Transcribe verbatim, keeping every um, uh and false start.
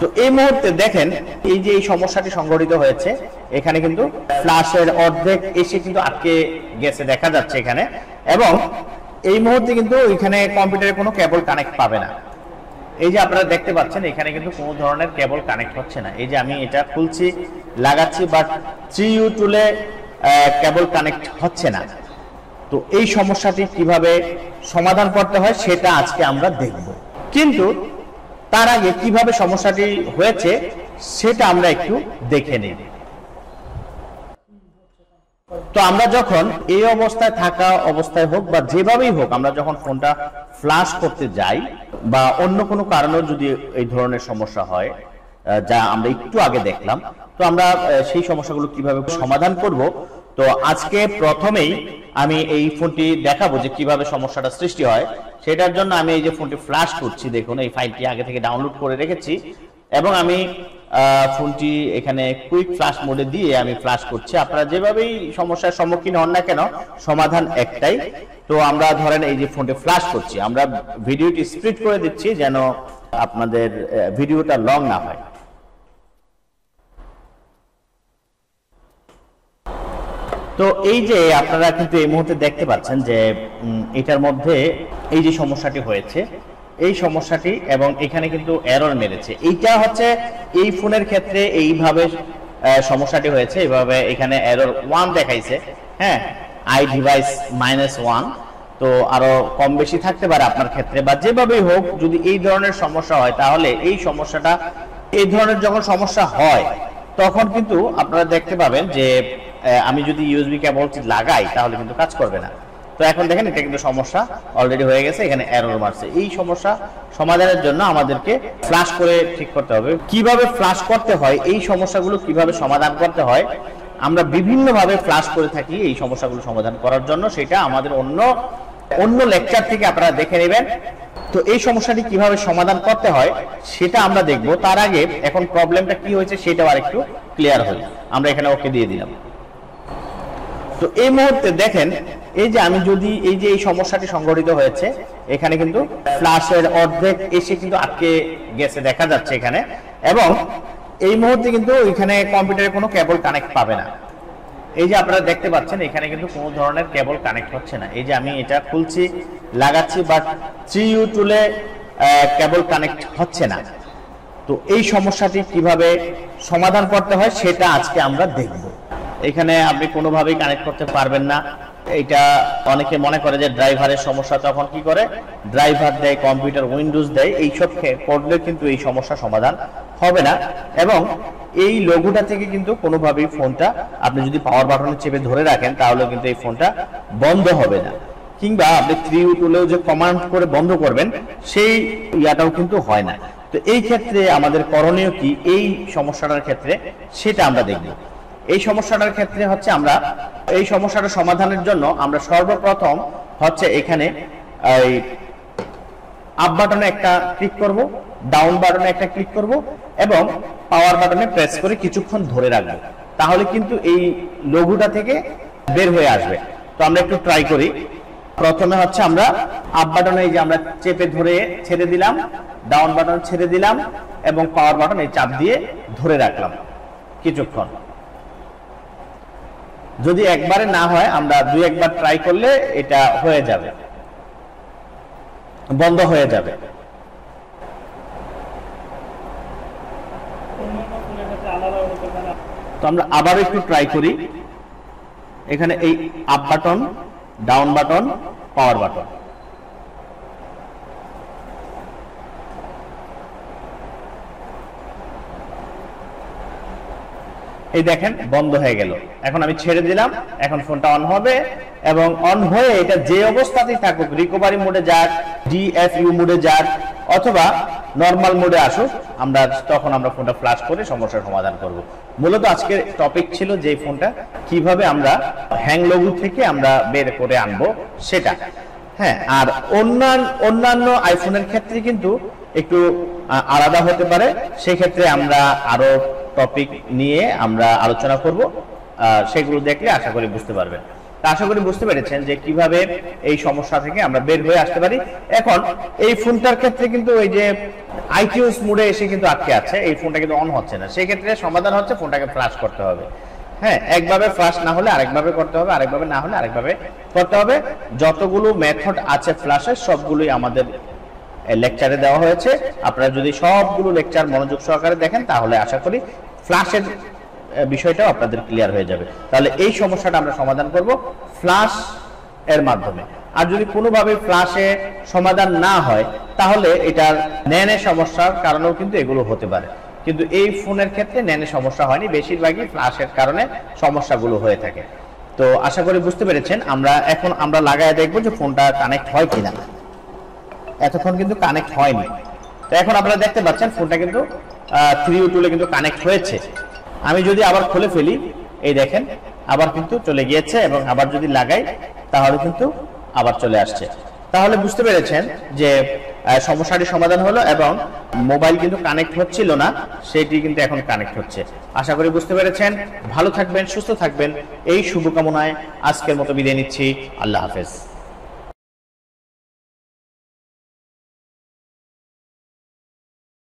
তো এই মুহূর্তে দেখেন এই যে এই সমস্যাটি সংঘটিত হয়েছে, এখানে কিন্তু ফ্ল্যাশের অর্ধেক এসে কিন্তু আটকে গেছে দেখা যাচ্ছে এখানে, এবং এই মুহূর্তে কিন্তু এখানে কম্পিউটারে কোনো কেবল কানেক্ট পাবে না। এই যে আপনারা দেখতে পাচ্ছেন এখানে কিন্তু কোনো ধরনের কেবল কানেক্ট হচ্ছে না। এই যে আমি এটা খুলছি, লাগাচ্ছি, বাট থ্রি ইউ টুলে কেবল কানেক্ট হচ্ছে না। তো এই সমস্যাটি কিভাবে সমাধান করতে হয় সেটা আজকে আমরা দেখব, কিন্তু তার আগে কিভাবে সমস্যাটি হয়েছে সেটা আমরা একটু দেখে নিই। তো আমরা যখন এই অবস্থায় থাকা অবস্থায় হোক বা যেভাবেই হোক, আমরা যখন ফোনটা ফ্ল্যাশ করতে যাই বা অন্য কোনো কারণেও যদি এই ধরনের সমস্যা হয়, যা আমরা একটু আগে দেখলাম, তো আমরা সেই সমস্যাগুলো কিভাবে সমাধান করব। তো আজকে প্রথমেই আমি এই ফোনটি দেখাবো যে কিভাবে সমস্যাটা সৃষ্টি হয়। সেটার জন্য আমি এই যে ফোনটি ফ্ল্যাশ করছি, দেখুন এই ফাইলটি আগে থেকে ডাউনলোড করে রেখেছি, এবং আমি ফোনটি এখানে কুইক ফ্ল্যাশ মোডে দিয়ে আমি ফ্ল্যাশ করছি। আপনারা যেভাবেই সমস্যার সম্মুখীন হন না কেন, সমাধান একটাই। তো আমরা ধরেন এই যে ফোনটি ফ্ল্যাশ করছি, আমরা ভিডিওটি স্প্লিট করে দিচ্ছি যেন আপনাদের ভিডিওটা লং না হয়। তো এই যে আপনারা কিন্তু এই মুহূর্তে দেখতে পাচ্ছেন যে এটার মধ্যে এই যে সমস্যাটি হয়েছে, এই সমস্যাটি, এবং এখানে কিন্তু এরর মেরেছে। এইটা হচ্ছে এই ফোনের ক্ষেত্রে এইভাবে সমস্যাটি হয়েছে, এইভাবে এখানে এরর ওয়ান দেখাইছে। হ্যাঁ, আই ডিভাইস মাইনাস ওয়ান। তো আরো কম বেশি থাকতে পারে আপনার ক্ষেত্রে, বা যেভাবেই হোক যদি এই ধরনের সমস্যা হয়, তাহলে এই সমস্যাটা, এই ধরনের যখন সমস্যা হয় তখন কিন্তু আপনারা দেখতে পাবেন যে আমি যদি ইউএসবি কেবলটি লাগাই তাহলে কিন্তু কাজ করবে না। তো এখন দেখেন এটা কিন্তু সমস্যা অলরেডি হয়ে গেছে, এখানে এরর মারছে। এই সমস্যা সমাধানের জন্য আমাদেরকে ফ্ল্যাশ করে ঠিক করতে হবে। কিভাবে ফ্ল্যাশ করতে হয়, এই সমস্যাগুলো কিভাবে সমাধান করতে হয়, আমরা বিভিন্নভাবে ফ্ল্যাশ করে থাকি এই সমস্যাগুলো সমাধান করার জন্য। সেটা আমাদের অন্য অন্য লেকচার থেকে আপনারা দেখে নেবেন। তো এই সমস্যাটি কিভাবে সমাধান করতে হয় সেটা আমরা দেখব। তার আগে এখন প্রবলেমটা কি হয়েছে সেটাও আরেকটু ক্লিয়ার হল। আমরা এখানে ওকে দিয়ে দিলাম। তো এই মুহূর্তে দেখেন এই যে আমি যদি এই যে এই সমস্যাটি সংঘটিত হয়েছে, এখানে কিন্তু ফ্ল্যাশের অর্ধেক এসে কিন্তু আটকে গেছে দেখা যাচ্ছে এখানে, এবং এই মুহূর্তে কিন্তু এখানে কম্পিউটারে কোনো কেবল কানেক্ট পাবে না। এই যে আপনারা দেখতে পাচ্ছেন এখানে কিন্তু কোনো ধরনের কেবল কানেক্ট হচ্ছে না। এই যে আমি এটা খুলছি, লাগাচ্ছি, বাট থ্রি ইউ টুলে কেবল কানেক্ট হচ্ছে না। তো এই সমস্যাটি কিভাবে সমাধান করতে হয় সেটা আজকে আমরা দেখব। এখানে আপনি কোনোভাবেই কানেক্ট করতে পারবেন না। এটা অনেকে মনে করে যে ড্রাইভারের সমস্যা, তখন কি করে ড্রাইভার দেয়, কম্পিউটার উইন্ডোজ দেয়, এইসব করলে কিন্তু এই সমস্যা সমাধান হবে না। এবং এই লোগোটা থেকে কিন্তু কোনোভাবেই ফোনটা আপনি যদি পাওয়ার বাটনে চেপে ধরে রাখেন তাহলে কিন্তু এই ফোনটা বন্ধ হবে না, কিংবা আপনি থ্রি ইউ টুলেও যে কমান্ড করে বন্ধ করবেন সেই ইয়াটাও কিন্তু হয় না। তো এই ক্ষেত্রে আমাদের করণীয় কি এই সমস্যাটার ক্ষেত্রে, সেটা আমরা দেখব। এই সমস্যাটার ক্ষেত্রে হচ্ছে আমরা এই সমস্যাটা সমাধানের জন্য আমরা সর্বপ্রথম হচ্ছে এখানে এই আপ বাটনে একটা ক্লিক করব, ডাউন বাটনে একটা ক্লিক করব, এবং পাওয়ার বাটনে প্রেস করে কিছুক্ষণ ধরে রাখবো। তাহলে কিন্তু এই লোগোটা থেকে বের হয়ে আসবে। তো আমরা একটু ট্রাই করি। প্রথমে হচ্ছে আমরা আপ বাটনে এই যে আমরা চেপে ধরে ছেড়ে দিলাম, ডাউন বাটন ছেড়ে দিলাম, এবং পাওয়ার বাটন এই চাপ দিয়ে ধরে রাখলাম কিছুক্ষণ। যদি একবারে না হয় আমরা দুই একবার ট্রাই করলে এটা হয়ে যাবে, বন্ধ হয়ে যাবে। তো আমরা আবার একটু ট্রাই করি। এখানে এই up button, down button, power button, এই দেখেন বন্ধ হয়ে গেল। এখন আমি ছেড়ে দিলাম, এখন ফোনটা অন হবে, এবং অন হয়ে এটা যে অবস্থাতেই থাকুক, রিকভারি মোডে যাক, ডিএফইউ মোডে যাক, অথবা নরমাল মোডে আসুক, আমরা তখন আমরা ফোনটা ফ্ল্যাশ করে সমস্যার সমাধান করব। মূলত আজকের টপিক ছিল যে ফোনটা কিভাবে আমরা হ্যাং লোগো থেকে আমরা বের করে আনবো সেটা। হ্যাঁ, আর অন্যান্য অন্যান্য আইফোনের ক্ষেত্রে কিন্তু একটু আলাদা হতে পারে। সেই ক্ষেত্রে আমরা আরো টপিক নিয়ে আমরা আলোচনা করব, সেগুলো দেখলে আশা করি বুঝতে পারবেন। তা আশা করি বুঝতে পেরেছেন যে কিভাবে এই সমস্যা থেকে আমরা বের হয়ে আসতে পারি। এখন এই ফোনটার ক্ষেত্রে কিন্তু ওই যে আইটিউস মোডে এসে কিন্তু আটকে আছে, এই ফোনটা কিন্তু অন হচ্ছে না। সেই ক্ষেত্রে সমাধান হচ্ছে ফোনটাকে ফ্লাশ করতে হবে। হ্যাঁ, একভাবে ফ্লাশ না হলে আরেকভাবে করতে হবে, আরেকভাবে না হলে আরেকভাবে করতে হবে। যতগুলো মেথড আছে ফ্লাশের সবগুলোই আমাদের লেকচারে দেওয়া হয়েছে। আপনারা যদি সবগুলো লেকচার মনোযোগ সহকারে দেখেন তাহলে আশা করি ফ্লাশের বিষয়টাও আপনাদের ক্লিয়ার হয়ে যাবে। তাহলে এই সমস্যাটা আমরা সমাধান করব ফ্লাশ এর মাধ্যমে। আর যদি কোনোভাবে ফ্লাশে সমাধান না হয় তাহলে এটার ন্যানের সমস্যার কারণেও কিন্তু এগুলো হতে পারে, কিন্তু এই ফোনের ক্ষেত্রে ন্যানের সমস্যা হয়নি, বেশিরভাগই ফ্লাশের কারণে সমস্যাগুলো হয়ে থাকে। তো আশা করি বুঝতে পেরেছেন। আমরা এখন আমরা লাগায় দেখবো যে ফোনটা কানেক্ট হয় কিনা। এতক্ষণ কিন্তু কানেক্ট হয়নি, তো এখন আপনারা দেখতে পাচ্ছেন ফোনটা কিন্তু থ্রি ও টুলে কিন্তু কানেক্ট হয়েছে। আমি যদি আবার খুলে ফেলি, এই দেখেন আবার কিন্তু চলে গিয়েছে, এবং আবার যদি লাগাই তাহলে কিন্তু আবার চলে আসছে। তাহলে বুঝতে পেরেছেন যে সমস্যাটি সমাধান হলো এবং মোবাইল কিন্তু কানেক্ট হচ্ছিল না, সেটি কিন্তু এখন কানেক্ট হচ্ছে। আশা করি বুঝতে পেরেছেন। ভালো থাকবেন, সুস্থ থাকবেন, এই শুভকামনায় আজকের মতো বিদায় নিচ্ছি। আল্লাহ হাফেজ।